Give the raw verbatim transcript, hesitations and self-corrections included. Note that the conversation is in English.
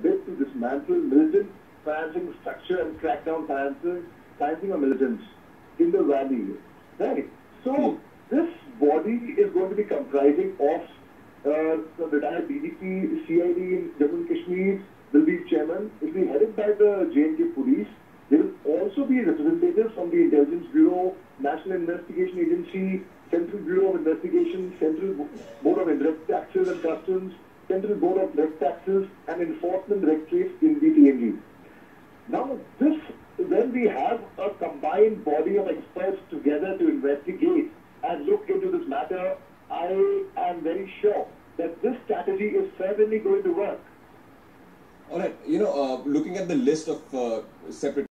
bid to dismantle militant financing structure and crack down financing, financing of militants in the valley. Right. So hmm. this body is going to be comprising of uh, the retired D D P, C I D in Jammu and Kashmir will be chairman. It will be headed by the J and K police. There will also be representatives from the Intelligence Bureau, National Investigation Agency, Central Bureau of Investigation, Central Board of Indirect Taxes and Customs, Central Board of Direct Taxes, and Enforcement Directorate in the T N G. Now, this, when we have a combined body of experts together to investigate and look into this matter, I am very sure that this strategy is certainly going to work. All right, you know, uh, looking at the list of uh, separate